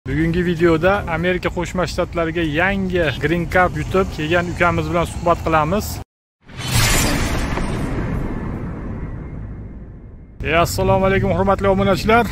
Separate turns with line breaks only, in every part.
Bugungi videoda Amerika Qo'shma Shtatlariga yangi Green Card yutib kelgan ukamiz bilan suhbat qilamiz. Assalomu alaykum hurmatli obunachilar.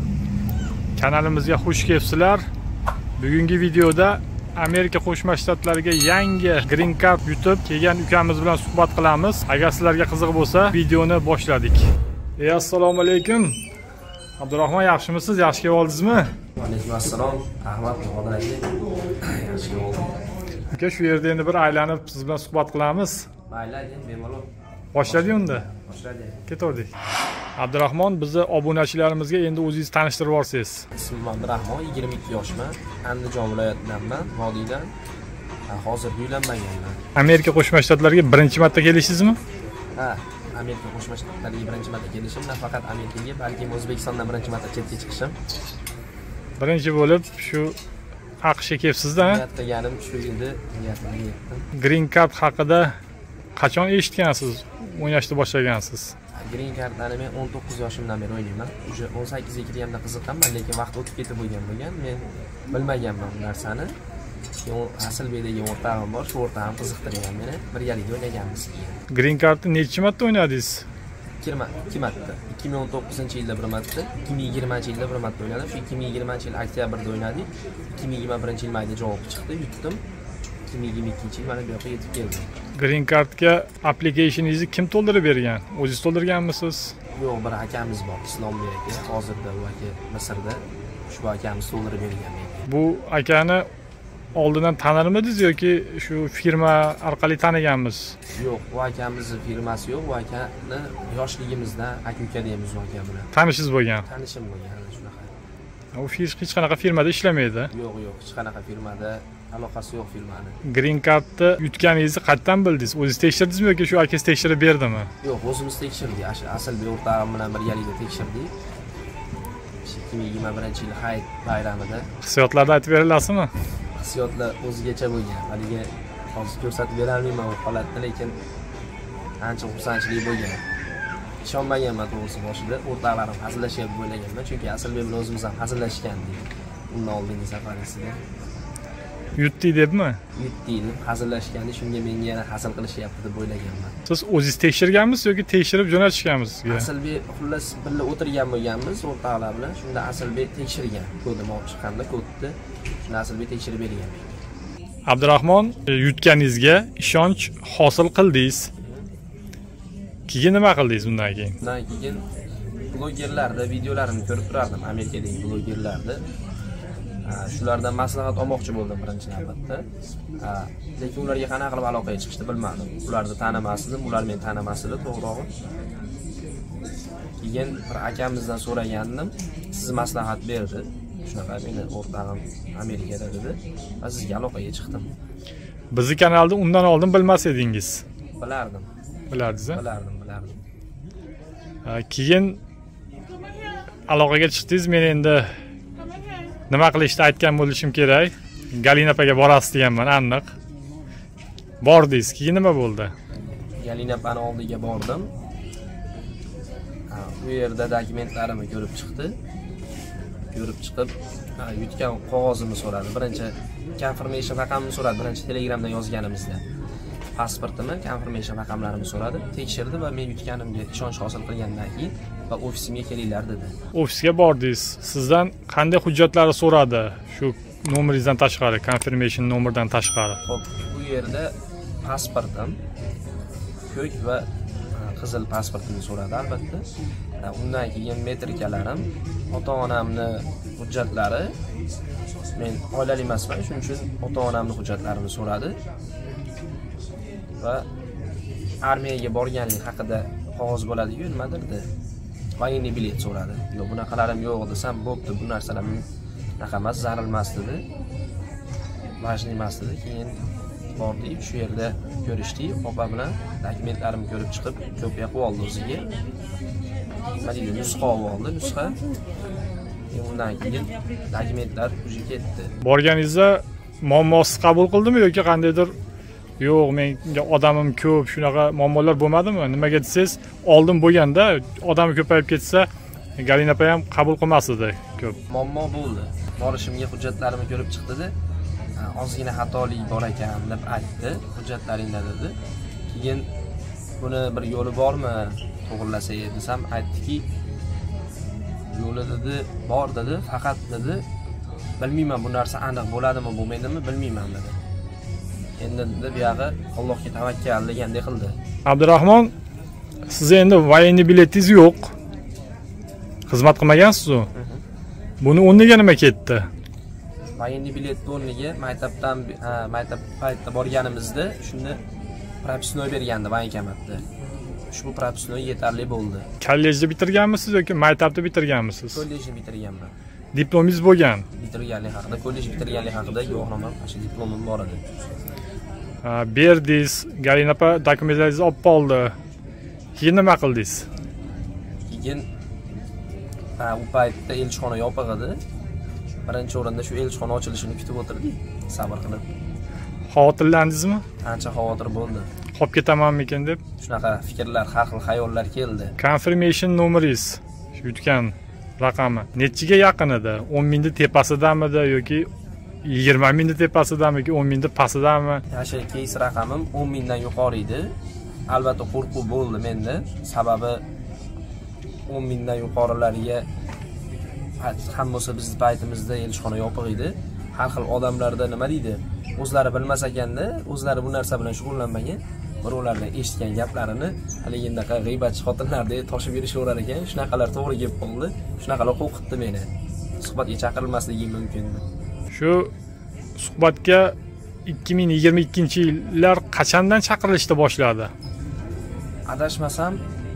Kanalimizga xush kelibsizlar. Bugungi videoda Amerika Qo'shma Shtatlariga yangi Green Card yutib kelgan ukamiz bilan suhbat qilamiz. Agar sizlarga qiziq bo'lsa, videoni boshladik. Assalomu alaykum. Abdurahmon, yaxshimisiz? Yaxshi kelib oldingizmi?
Alaykum assalom. Rahmat, Xudoga. Yaxshi bo'ldim.
Aka, shu yerda endi bir aylanib siz bilan suhbat qilamiz.
Mayli, bemalol.
Boshladik unda.
Boshladik.
Ketordik. Abdurahmon, bizni obunachilarimizga endi o'zingiz tanishtirib borsangiz.
Ismim Abdurahmon, 22 yoshman. Andijon viloyatidanman, Vodiydan. Hozir uylanmaganman.
Amerika Qo'shma Shtatlariga birinchi marta kelishingizni?
Ha, Amerika Qo'shma Shtatlariga birinchi marta kelishim, nafaqat Amerikaga, balki O'zbekistondan birinchi marta chetga chiqishim.
Birinchi bo'lib shu AQShga kelibsiz-da?
Niyat qilganim shu edi, niyatimga yetdim.
Green Card haqida qachon eshitgansiz? O'ynashni boshlagansiz?
Green Card'ni men 19 yoshimdan beri o'ynayman. O'sha 18 ga kirganda qiziqqanman, lekin vaqt o'tib ketib bo'lgan. Men bilmaganman bu narsani. Asilbekdagi o'rtog'im bor, shu o'rtog'im qiziqtirgan meni. Birgalikda o'ynaganmiz.
Green Card'ni necha marta o'ynadingiz?
2 marta. 2019-yilda bir marta, 2020-yilda bir marta o'ynadim. Shu 2020-yil oktyabrda o'ynadik. 2021-yil mayda javob chiqdi, yutdim. 2022-yil mana bu yoqqa yetib keldim.
Green Card'ga applicationingizni kim to'ldirib bergan? O'zingiz to'ldirganmisiz?
Yo'q, bir akamiz bor, Islombek aka. Hozirda u aka Misrda. Shu akamiz to'ldirib bergan menga.
Bu akani oldindan tanirmidingiz yoki shu firma orqali taniganmiz?
Yo'q, u akamizning firmasi yo'q. U akani yoshligimizdan aka-uka deymiz u aka bilan.
Tanishingiz bo'lgan.
Tanishim bo'lgan shunaqa.
U hech qanaqa firmada ishlamaydi.
Yo'q, hech qanaqa firmada aloqasi yo'q firmani.
Green Card'ni yutganingizni qayerdan bildingiz? O'zingiz tekshirdingizmi yoki shu akangiz tekshirib berdimi?
Yo'q, o'zimiz tekshirdik. Asilbek o'rtog'im bilan birgalikda tekshirdik. 2021-yil hayit bayramida.
Hissiyotlarni aytib berilasizmi?
Hissiyotlar o'zigacha bo'lgan. Haliga hozir ko'rsatib bera olmayman bu holatni, lekin ancha xursandchilik bo'lgan. Ishonmaganman to'g'risi boshida. O'rtoqlarim hazillashyapti o'ylaganman, chunki Asilbek bilan o'zimiz ham hazillashgandik. Undan oldingi safarimizda.
Yutdik debmi?
Yutdik deb hazillashganda, shunga menga yana hazil qilishyapti deb o'ylaganman.
Siz o'zingiz tekshirganmisiz yoki tekshirib jo'natishganmisiz?
Asilbek xullas birga o'tirgan bo'lganmiz o'rtoqlar bilan. Shunda Asilbek tekshirgan. Kodni olib chiqqanda kodni shunda Asilbek tekshirib bergan.
Abdurahmon, yutganingizga ishonch hosil qildingiz. Keyin nima qildingiz undan keyin?
Undan keyin blogerlarda videolarini ko'rib turardim, Amerikadagi blogerlarda. Shulardan maslahat olmoqchi bo'ldim birinchi navbatda. Lekin ularga qanaqa qilib aloqaga chiqishni bilmadim. Ularni tanimasdim, ular meni tanimas edi, to'g'rirog'i. Keyin bir akamizdan so'ragandim, siz maslahat berdi. Shunaqa meni o'rtog'im Amerikada dedi va sizga aloqaga chiqdim.
Bizni kanalda undan oldin bilmas edingiz.
Bilardim.
Bilardingiz-a?
Bilardim.
Keyin aloqaga chiqdingiz, men endi nima qilishni aytgan bo'lishim kerak. Galina opaga borasiz deganman, aniq. Bordingiz, keyin nima bo'ldi?
Galina opani oldiga bordim. Bu yerda dokumentlarimni ko'rib chiqdi. Ko'rib chiqib, yutgan qog'ozimni so'radi. Birinchi confirmation raqamini so'radi, birinchi Telegramda yozganimizda. Pasportimni, confirmation raqamlarimni so'radi, tekshirdi va men yutganimga ishonch hosil qilgandan keyin va ofisimga kelinglar dedi. Ofisga
bordingiz. Sizdan qanday hujjatlarni so'radi? Shu nomeringizdan tashqari, confirmation nomerdan tashqari.
Xo'p, bu yerda pasportim, ko'k va qizil pasportimni so'radi albatta. Undan keyin metrikalarim, ota-onamning hujjatlari. Men oilali emasman, shuning uchun ota-onamning hujjatlarini so'radi. Va armiyaga borganlik haqida qog'oz bo'ladi-ku, nimadir dedi. Voyenniy bilet so'radi. Yo'q, bunaqalarim yo'q desam, bo'pti, bu narsalar unaqa emas, zarur emas dedi. Vajniy emas dedi. Keyin bordik, shu yerda ko'rishdik, opa bilan dokumentlarimni ko'rib chiqib, kopiya qilib oldi o'ziga. Nima deydi, nusxa oldi, nusxa. Undan keyin dokumentlar o'zi ketdi.
Borganingizda muammosiz qabul qildimi yoki qandaydir yo'q, menga odamim ko'p, shunaqa muammolar bo'lmadimi? Nimaga desangiz, oldin bo'lganda odam ko'payib ketsa, Galina opa ham qabul qilmas edi ko'p.
Muammo bo'ldi. borishimga hujjatlarimni ko'rib chiqdi-da, ozgina xatolik bor ekan deb aytdi, hujjatlaringda dedi. Keyin buni bir yo'li bormi to'g'rilasak desam, aytdiki, yo'li dedi, bor dedi, faqat dedi, bilmayman bu narsa aniq bo'ladimi, bo'lmaydimi, bilmayman dedi. Endi dedi, bu yog'i Allohga tavakkal degandek qildi.
Abdurahmon, siz endi voyenniy biletingiz yo'q. Xizmat qilmagansiz u. Buni o'rniga nima ketdi?
Voyenniy bilet o'rniga maktab paytda borganimizda shunda propusnoy bergandi voyenkomatda. Ushbu propusnoy yetarli bo'ldi.
Kollejni bitirganmisiz yoki maktabni bitirganmisiz?
Kollejni bitirganman.
Diplomingiz bo'lgan.
Bitirganlik haqida, kollej bitirganlik haqida guvohnoma, shu diplomim bor edi.
Berdingiz, Galina opa dokumentlaringizni olib qoldi. Keyin nima qildingiz?
Keyin u paytda elchixona yopiq edi. Birinchi o'rinda shu elchixona ochilishini kutib o'tirdik, sabr qilib.
Xavotirlandingizmi?
Ancha xavotir bo'ldi.
Qolib ketamanmikin deb.
Shunaqa fikrlar, har xil xayollar keldi.
Confirmation nomeringiz, shu yutgan raqami nechiga yaqin edi? 10 mingning tepasidamidi yoki 20 mingning tepasidami yoki 10 mingning pastidami?
Yasha keys raqamim 10 mingdan yuqori edi. Albatta qo'rquv bo'ldi menda, sababi 10 mingdan yuqorilariga ham bo'lsa biz paytimizda elchixona yopiq edi. Har xil odamlarda nima deydi? O'zlari bilmas ekanda, o'zlari bu narsa bilan shug'ullanmagan, birovlardan eshitgan gaplarini haligindaqa g'iybatchi xotinlardek toshib berishaverar ekan. Shunaqalar to'g'ri kelib qoldi. Shunaqalar qo'rqitdi meni. Suhbatga chaqirilmasligim mumkin.
Shu suhbatga 2022-yillar qachondan chaqirilishni boshladi?
Adashmasam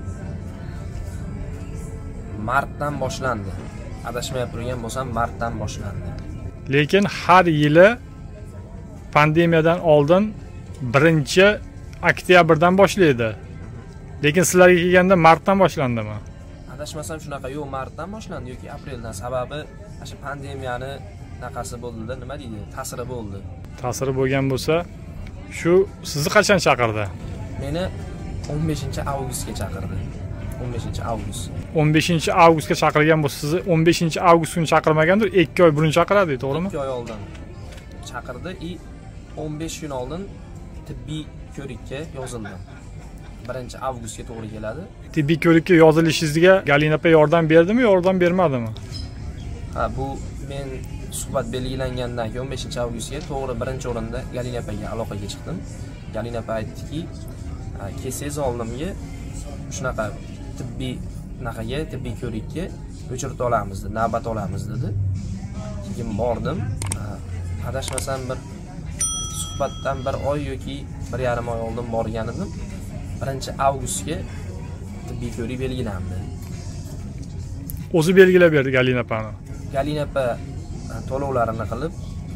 martdan boshlandi. Adashmay turgan bo'lsam martdan boshlandi.
Lekin har yili pandemiyadan oldin 1-oktyabrdan boshlaydi. Lekin sizlarga kelganda martdan boshlandimi?
Adashmasam shunaqa, yo'q, martdan boshlandi yoki apreldan. Sababi o'sha pandemiyani naqasi bo'ldi-da, nima deydi? Ta'siri bo'ldi.
Ta'siri bo'lgan bo'lsa, shu sizni qachon chaqirdi?
Meni 15-avgustga chaqirdi. 15-avgust.
15-avgustga chaqirgan bo'lsa, sizni 15-avgust kuni chaqirmagandir, 2 oy burun chaqiradi, to'g'rimi?
2 oy oldin chaqirdi. 15 kun oldin tibbiy ko'rikka yozildim. 1-avgustga to'g'ri keladi.
Tibbiy ko'rikka yozilishingizga Galina opa yordam berdimi, yordam bermadimi?
Ha, bu men suhbat belgilangandan keyin 15-avgustga to'g'ri birinchi o'rinda Galina opaga aloqaga chiqdim. Galina opa aytdiki, kelsangiz oldimga shunaqa tibbiy ko'rikka o'chirib olamiz dedi, navbat olamiz dedi. Keyin bordim. Adashmasam bir suhbatdan 1 oy yoki 1,5 oy oldin borgan edim. 1-avgustga tibbiy ko'rik belgilandi.
O'zi belgilab berdi Galina opani.
Galina opa to'lovlarini qilib,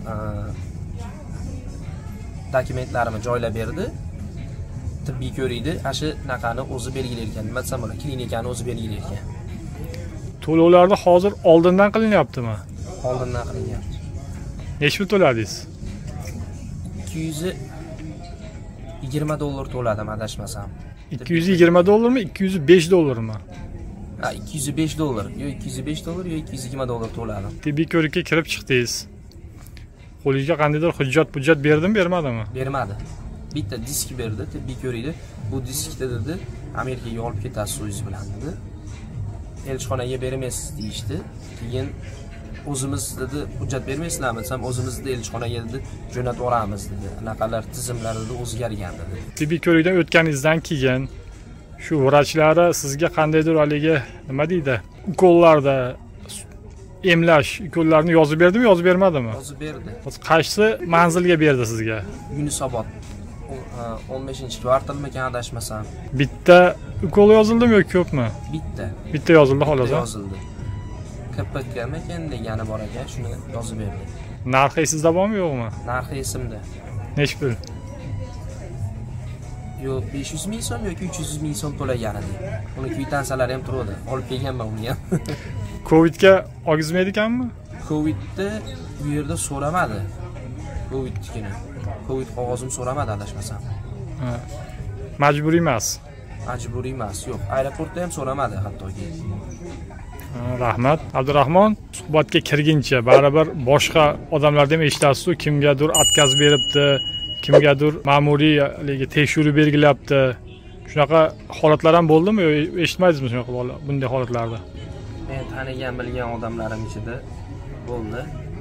dokumentlarimni joylab berdi. Tibbiy ko'rikni shu naqani o'zi belgilar ekan. Nima desam bo'ladi? Klinikani o'zi belgilar ekan.
To'lovlarni hozir oldindan qilinyaptimi?
Oldindan qilinyapti.
Nechta to'ladingiz?
$220 to'ladim, adashmasam.
$220mi, $205mi?
Ha, $205. Yo $205 yo $220 to'ladim.
Tibbiy ko'rikka kirib chiqdingiz. Qo'lingizga qandaydir hujjat berdimi, bermadimi?
Bermadi. Bitta disk berdi, tibbiy ko'rikni. Bu diskda dedi, Amerikaga olib ketasiz o'zingiz bilan dedi. Elchixonaga bermaysiz deyishdi. Keyin o'zimiz dedi, hujjat bermaysizlarmi desam, o'zimizni elchixonaga dedi, jo'natib yuboramiz dedi. Anaqalar tizimlarida o'zgargan dedi.
Tibbiy ko'rikdan o'tganingizdan keyin shu vrachlari sizga qandaydir haligi nima deydi? Ukollarda emlash ukollarni yozib berdimi, yozib bermadimi?
Yozib berdi.
Qaysi manzilga berdi sizga?
Yunusobod. 15-kvartalmikan adashmasam.
Bitta ukol yozildimi yoki ko'pmi? Bitta yozildi xolos.
Yozildi. KPKmi ekan degani bor ekan, shuni yozib berdi.
Narxi esingizda bormi, yo'qmi?
Narxi esimda.
Nechta pul?
Yo'q, 500 ming so'm yoki 300 ming so'm to'lagan edim. Uni kvitansiyalar ham turadi. Olib kelganman uni ham.
Covidga ogizmaydi ekanmi?
Covidni bu yerda so'ramadi. Covidnikini. Covid qog'ozim so'ramadi, adashmasam.
Majburiy emas.
Majburiy emas, yo'q. Aeroportda ham so'ramadi hattoki.
Rahmat. Abdurahmon, suhbatga kirguncha baribir boshqa odamlardan ham eshitasiz-ku, kimgadir atkazib beribdi, kimgadir ma'muriy tekshiruv belgilabdi. Shunaqa holatlar ham bo'ldimi yo eshitmaydingizmi shunaqa bunday holatlarda?
Men tanigan bilgan odamlarim ichida bo'ldi.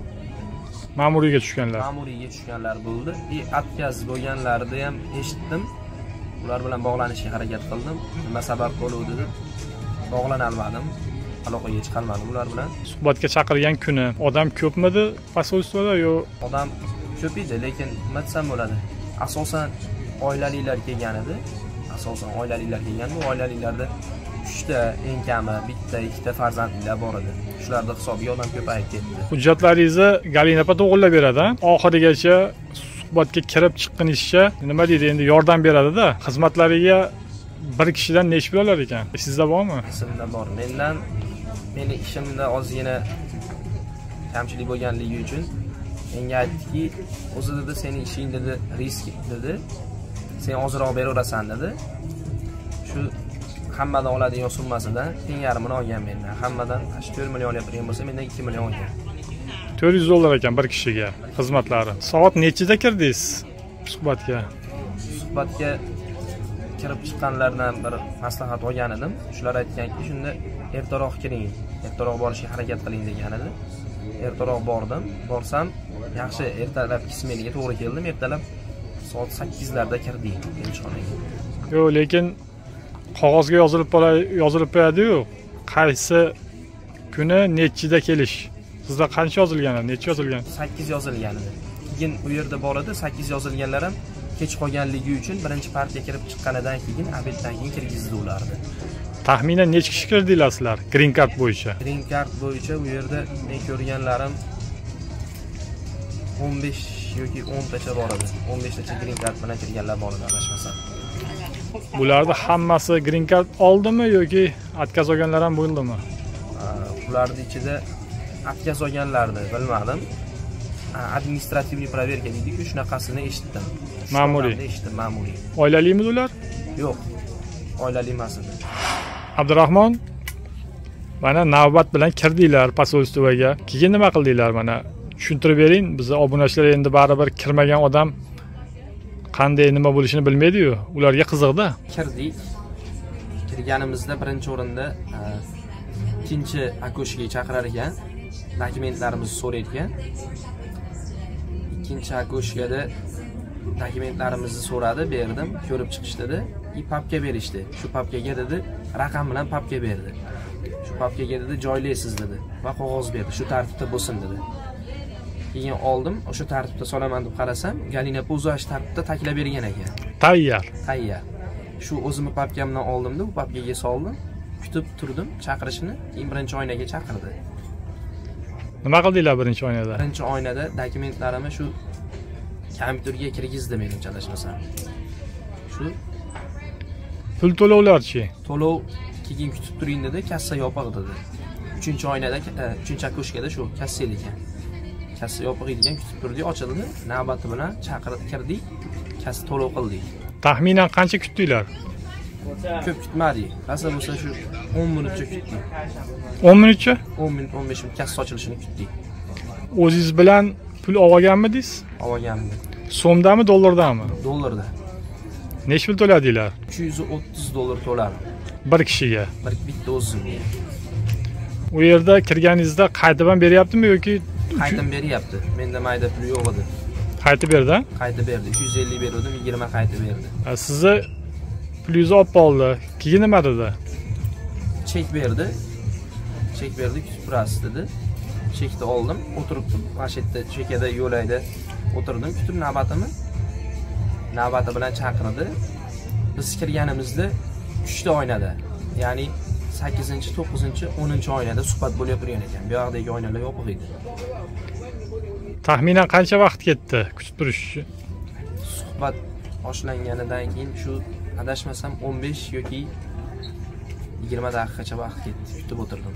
Ma'muriyga tushganlar.
Ma'muriyga tushganlar bo'ldi. Atkazib bo'lganlarni ham eshitdim. Ular bilan bog'lanishga harakat qildim. Nima sabab bo'ldi deb bog'lana olmadim. Aloqaga chiqolmadim ular bilan.
Suhbatga chaqirgan kuni odam ko'pmidi posolstvoda yo?
Odam ko'p edi, lekin nima desam bo'ladi? Asosan oilalilar kelgan edi. Bu oilalilarda 3 ta eng kami, bitta, 2 ta farzandlilar bor edi. Shularda hisobiga odam ko'payib ketdi.
Hujjatlaringizni Galina opa to'g'irlab beradi, oxirigacha suhbatga kirib chiqqinizcha nima deydi, endi yordam beradi-da. Xizmatlariga bir kishidan necha pul olar ekan? Sizda bormi?
Sizda bor. Meni ishimda ozgina kamchilik bo'lganligi uchun menga aytdiki, o'zi dedi, seni ishing dedi, risk dedi. Sen ozroq beraverasan dedi. Shu hammadan oladigan summasidan teng yarmini olgan mendan. Hammadan 4 million olyaptigan bo'lsa, mendan 2 million olgan.
400 dollar ekan bir kishiga xizmatlari. Soat nechida kirdingiz suhbatga?
Suhbatga kirib chiqqanlardan bir maslahat olgan edim. Shular aytganki, shunda ertaroq kiring, ertaroq borishga harakat qiling degan edi. Ertaroq bordim. Borsam, yaxshi ertalab smeniga to'g'ri keldim. Ertalab soat 8larda kirdik elchixonaga.
Yo'q, lekin qog'ozga yozilib qo'yadi-yu, qaysi kuni nechida kelish. Sizda qancha yozilgan? Necha yozilgan?
8 yozilgan edi. Keyin u yerda bor edi, 8 yozilganlar ham kech qolganligi uchun birinchi partiya kirib chiqqanidan keyin obeddan keyin kirgizdi ularni.
Taxminan necha kishi kirdinglar sizlar Green Card bo'yicha?
Green Card bo'yicha u yerda men ko'rganlarim 15 yoki 10 tacha bor edi. 15 tacha Green Card bilan kirganlar bor edi, adashmasam.
Bularda hammasi Green Card oldimi yoki atkaz olganlar ham bo'ldimi?
Ularning ichida atkaz olganlarni bilmadim. Administrativniy proverka deydi-ku, shunaqasini eshitdim.
Ma'muriy.
Eshitdim, ma'muriy.
Oilalimi ular?
Yo'q. Oilali emas edi.
Abdurahmon, mana navbat bilan kirdinglar posolstvoga. Keyin nima qildinglar mana? Tushuntirib bering, bizning obunachilar endi baribir kirmagan odam qanday nima bo'lishini bilmaydi-yu, ularga qiziqda.
Kirdik. Kirganimizda birinchi o'rinda ikkinchi akoshga chaqirar ekan, dokumentlarimizni so'rar ekan. Ikkinchi akoshgada dokumentlarimizni so'radi, berdim, ko'rib chiqish dedi. Papka berishdi. Shu papkaga dedi, raqam bilan papka berdi. Shu papkaga dedi, joylaysiz dedi va qog'oz berdi. Shu tartibda bo'lsin dedi. Keyin oldim, o'sha tartibda solaman deb qarasam, Galina o'zi tartibda taklab bergan ekan.
Tayyor.
Shu o'zimni papkamdan oldimda, u papkaga soldim, kutib turdim chaqirishini, keyin birinchi oynaga chaqirdi.
Nima qildinglar birinchi oynada?
Birinchi oynada dokumentlarimni shu kompyuterga kirgizdi menimcha adashmasam. Shu
pul to'lovlarchi?
To'lov keyin kutib turing dedi, kassa yopiq dedi. 3-oynada, 3-akoshkada shu kassa ekan. Kassa yopiq ekan, kutib turdik, ochildi. Navbati bilan chaqirib kirdik, kassa to'lov qildik.
Taxminan qancha kutdinglar?
Ko'p kutmadik. Asal bo'lsa shu 10 minutcha kutdik.
10 minutcha?
10 minut, 15 minut kassa ochilishini kutdik.
O'zingiz bilan pul olganmidingiz?
Olganman.
So'mdami, dollardami?
Dollarda.
Necha pul to'ladinglar?
230 dollar to'ladim.
Bir kishiga.
Bitta o'zimga.
U yerda kirganingizda qaytib ham beryaptimi yoki
qaytib beryapti? Menda mayda pul yo'q edi.
Qaytib berdi?
Qaytib berdi. 250 berdim, 20 qaytib berdi.
Sizni pulingizni olib qoldi. Keyin nima dedi?
Chek berdi. Chek berdi, kutib turasiz dedi. Chekni oldim, o'tiribdim. Mana shu yerda chekada yo'layda o'tirdim, kutib navbatimni. Navbati bilan chaqirdi. Biz kirganimizda 3 ta oynada, ya'ni 8-chi, 9-chi, 10-chi oynada suhbat bo'lib turgan ekan. Bu yoqdagi oynalar yopiq edi.
Taxminan qancha vaqt ketdi kutib turish uchun?
Suhbat boshlanganidan keyin shu adashmasam 15 yoki 20 daqiqacha vaqt ketdi. Kutib o'tirdim.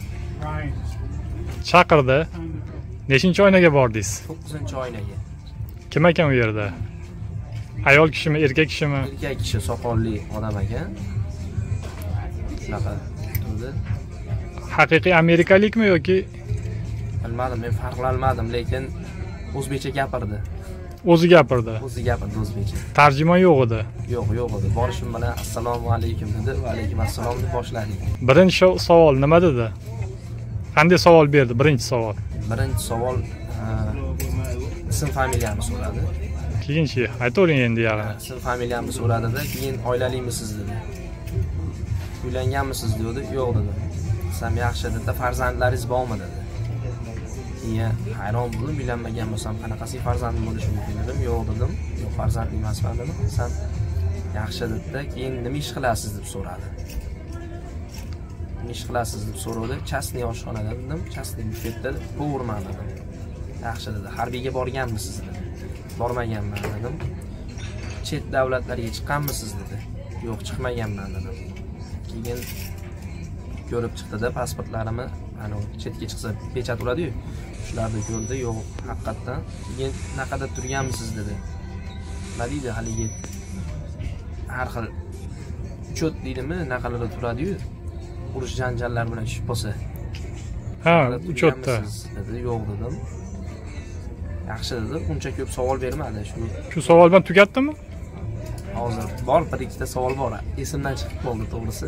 Chaqirdi. Nechinchi oynaga bordingiz?
9-oynaga.
Kim ekan u yerda? Ayol kishimi, erkak kishimi?
Erkak kishi, soqolli odam ekan. Shunaqa turdi.
haqiqiy amerikalikmi yoki?
Bilmadim, men farqlanmadim, lekin o'zbekcha gapirdi.
O'zi gapirdi.
O'zi gapirdi o'zbekcha.
Tarjimon yo'q edi.
Yo'q edi. Borishim bilan assalomu alaykum dedi, va alaykum assalom deb boshladik.
Birinchi savol nima dedi? Qanday savol berdi? Birinchi savol.
Birinchi savol ism familiyamni so'radi.
Keyinchi aytavering endi yana.
Ism familiyamni so'radida, keyin oilalimisiz dedi. Uylanganmisiz dedi. Yo'q dedim. Desam yaxshi dedi, farzandlaringiz bormi dedi. Keyin hayron bo'lib, uylanmagan bo'lsam qanaqasi farzandim bo'lishi mumkin dedim. Yo'q dedim. Yo'q, farzand emasman dedim. Desam yaxshi dedi. Keyin nima ish qilasiz deb so'radi. Nima ish qilasiz deb so'radi. Chastniy oshxonada dedim. Chastniy bufetda povurman dedim. Yaxshi dedi. Harbiyga borganmisiz dedi. Bormaganman dedim. Chet davlatlarga chiqqanmisiz dedi. Yo'q, chiqmaganman dedim. Keyin ko'rib chiqdi-da pasportlarimni, ana chetga chiqsa pechat uradi-yu. Shularni ko'rdi, yo'q, haqiqatan. Keyin naqada turganmisiz dedi. Nima deydi haligi? Har xil uchot deydimi, naqalarda turadi-yu. Urush janjallar bilan tushib qolsa.
Ha, uchotda
dedi. Yo'q dedim. Yaxshi dedi. Uncha ko'p savol bermadi.
Shu savol bilan tugatdimi?
Hozir bor, bir ikkita savol bor. Esimdan chiqib qoldi to'g'risi.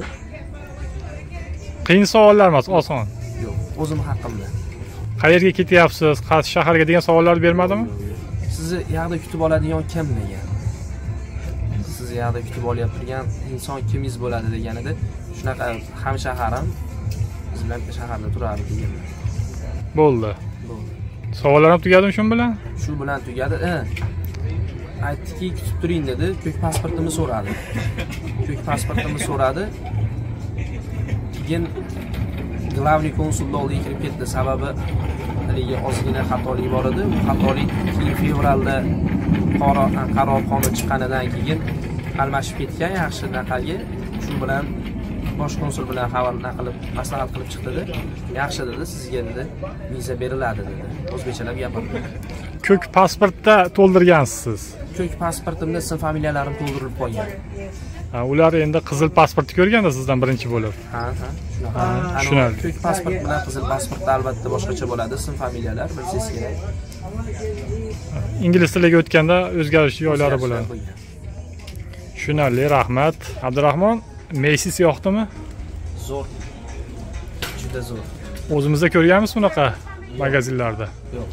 Qiyin savollar emas, oson.
Yo'q, o'zim haqimda.
Qayerga ketyapsiz? Qaysi shaharga degan savollar bermadimi?
Sizni yoqda kutib oladigan kim degan. Sizni yoqda kutib olyapti degan inson kimingiz bo'ladi deganida, shunaqa ham shaharim biz bilan shaharda turardi degan.
Bo'ldi. Savollar ham tugadimi shu bilan?
Shu bilan tugadi. Aytdiki, kutib turing dedi. Ko'k pasportimni so'radi. Ko'k pasportimni so'radi. Keyin glavniy konsulda oldiga kirib ketdi. Sababi haligi ozgina xatolik bor edi. Bu xatolik fevralda qaror qonun chiqqanidan keyin almashib ketgan yaxshi naqaga. Shu bilan bosh konsul bilan maslahat qilib chiqdi. Yaxshi dedi, sizga dedi, viza beriladi dedi. O'zbekchalab gapirdi.
Ko'k pasportda to'ldirgansiz.
Ko'k pasportimda ism familiyalarim to'ldirilib qolgan.
Ular endi qizil pasportni ko'rganda sizdan birinchi bo'lib.
Ha, shunaqa. Ko'k pasport bilan qizil pasportda albatta boshqacha bo'ladi, ism familiyalar bilsangiz kerak.
Ingliz tiliga o'tganda o'zgarish joylari bo'ladi. Tushunarli, rahmat. Abdurahmon, Macy's yoqdimi?
Zo'r. Juda zo'r.
O'zimizda ko'rganmiz bunaqa magazinlarda?
Yo'q.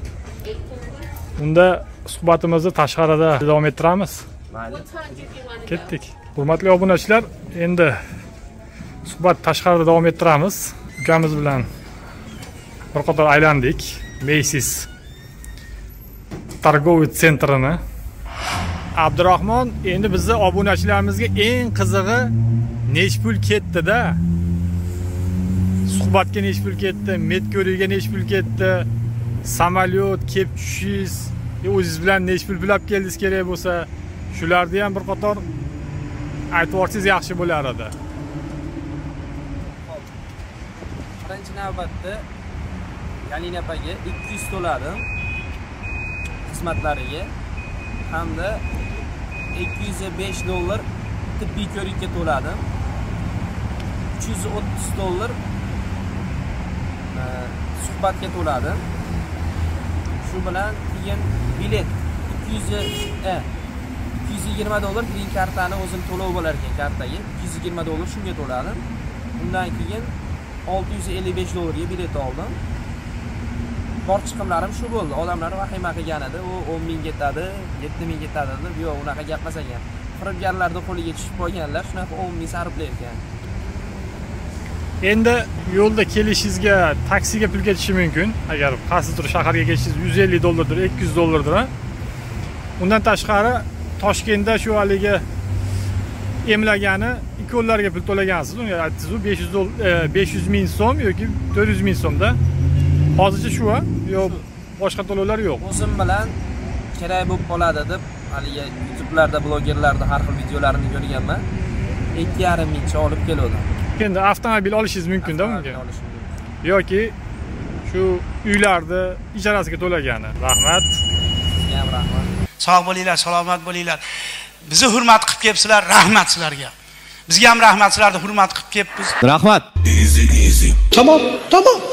Unda suhbatimizni tashqarida davom ettiramiz.
Mayli.
Ketdik. Hurmatli obunachilar, endi suhbat tashqarida davom ettiramiz. Ukamiz bilan bir qator aylandik. Macy's targoviy sentrini. Abdurahmon, endi bizning obunachilarimizga eng qizig'i nech pul ketdi-da? Suhbatga nech pul ketdi, metko'riga nech pul ketdi, samolyot kelib tushishingiz, o'zingiz bilan nech pul bilab keldingiz kerak bo'lsa, shularni ham bir qator aytib o'tsangiz yaxshi bo'lar edi.
Birinchi navbatda Galina opaga 200 to'ladim xizmatlariga hamda $205 tibbiy ko'rikka to'ladim. $330 suhbatga to'ladim. Shu bilan keyin bilet $220 green kartani o'zim to'lov bo'lar ekan kartaga. $220 shunga to'ladim. Undan keyin $655 ga bilet oldim. Bor chiqimlarim shu bo'ldi. Odamlar vahima qilgan edi. U 10 ming ketadi, 7 ming ketadi deb. Yo'q, unaqa gapmas ekan. Firibgarlarning qo'liga tushib qolganlar, shunaqa 10 ming sarflayotgan.
Endi yo'lda kelishingizga taksiga pul ketishi mumkin. Agar qaysidir shaharga ketishingiz $150 $200 Undan tashqari Toshkentda shu haligi emlagani ikonlarga pul to'lagansiz. Unga aytdingiz-ku 500 ming so'm yoki 400 ming so'mda. Hozircha shu-a? Yo'q, boshqa to'lovlar yo'q.
O'zim bilan kerak bo'lib qoladi deb haligi YouTube'larda blogerlarda har xil videolarini ko'rganman. 2,5 mingcha olib keldim.
Endi avtomobil olishingiz mumkin-da bunga. Yoki shu uylarni ijarasiga to'lagani. Rahmat.
Sizga ham rahmat.
Sog' bo'linglar, salomat bo'linglar. Bizni hurmat qilib kelibsizlar, rahmat sizlarga. Bizga ham rahmat, sizlarni hurmat qilib kelibmiz.
Rahmat. Tamam.